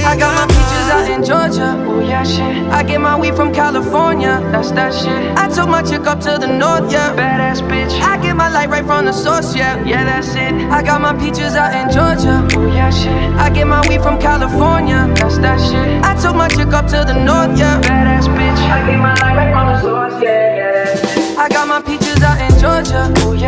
I got my peaches out in Georgia. Oh yeah, shit. I get my weed from California. That's that shit. I took my chick up to the north, yeah. Badass bitch. I get my light right from the source, yeah. Yeah, that's it. I got my peaches out in Georgia. Oh yeah, shit. I get my weed from California. That's that shit. I took my chick up to the north, yeah. Badass bitch. I get my light right from the source, yeah. Yeah, that's it. I got my peaches out in Georgia.